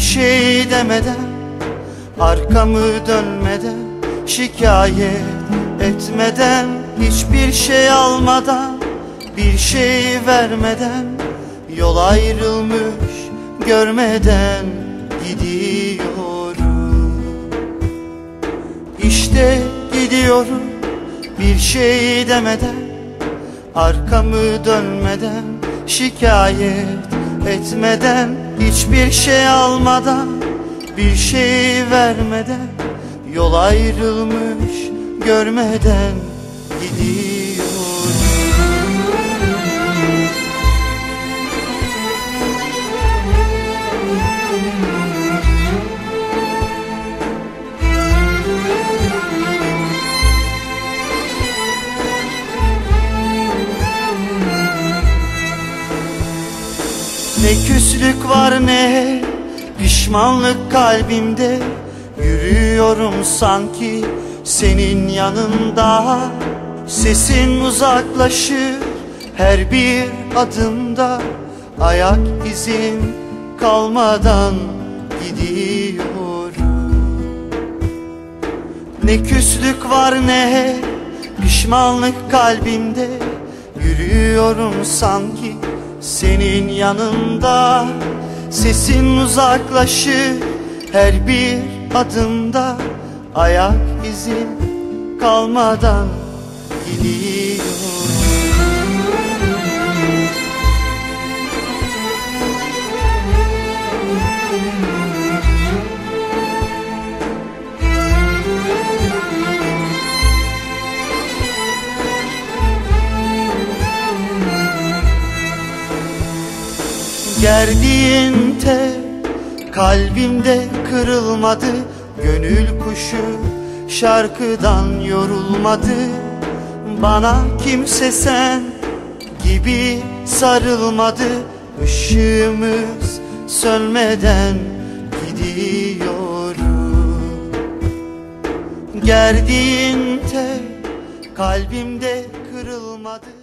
şey demeden, arkamı dönmeden, şikayet etmeden, hiçbir şey almadan, bir şey vermeden, yol ayrılmış görmeden gidiyorum. İşte gidiyorum bir şey demeden, arkamı dönmeden, şikayet etmeden, hiçbir şey almadan, bir şey vermeden, yol ayrılmış görmeden gidiyorum. Ne küslük var ne pişmanlık kalbimde, yürüyorum sanki senin yanında. Sesin uzaklaşır her bir adımda, ayak izin kalmadan gidiyorum. Ne küslük var ne pişmanlık kalbimde, yürüyorum sanki senin yanında. Sesin uzaklaşır her bir adımda, ayak izin kalmadan gidiyorum. Gerdiğin tel kalbimde kırılmadı, gönül kuşu şarkıdan yorulmadı. Bana kimse sen gibi sarılmadı, ışığımız sönmeden gidiyorum. Gerdiğin tel kalbimde kırılmadı.